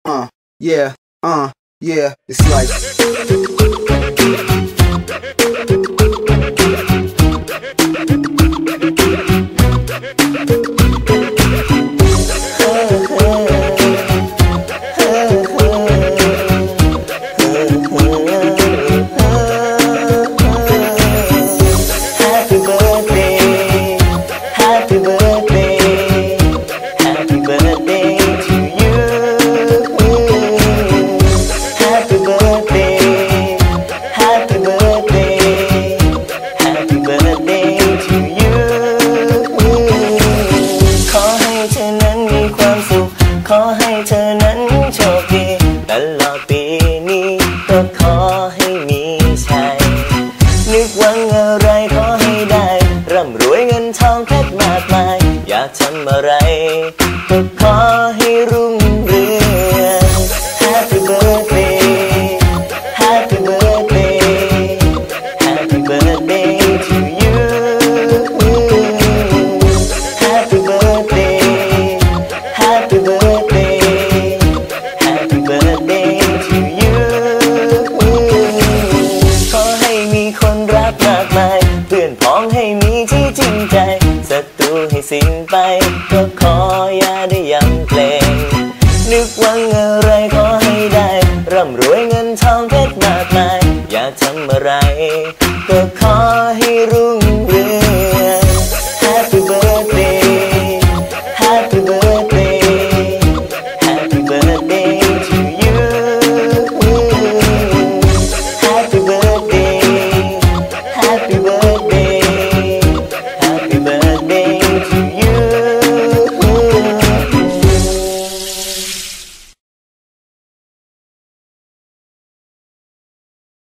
Yeah, yeah, it's like ขอให้เธอนั้นโชคดีตลอดปีนี้ก็ขอให้มีชัยนึกหวังอะไรขอให้ได้ร่ำรวยเงินทองเพชรมากมายอยากทำอะไรก็ขอให้รุ่งเรือง Happy birthday Happy birthday Happy birthday to you Happy birthday Happy birthday Happy birthday to you ขอให้มีคนรักมากมายเพื่อนพ้องให้มีที่จริงใจศัตรูให้สิ้นไปก็ขออย่าได้ย้ำเกรงนึกหวังอะไรขอให้ได้ร่ำรวยเงินทองเพชรมากมายอยากทำอะไรก็ขอใ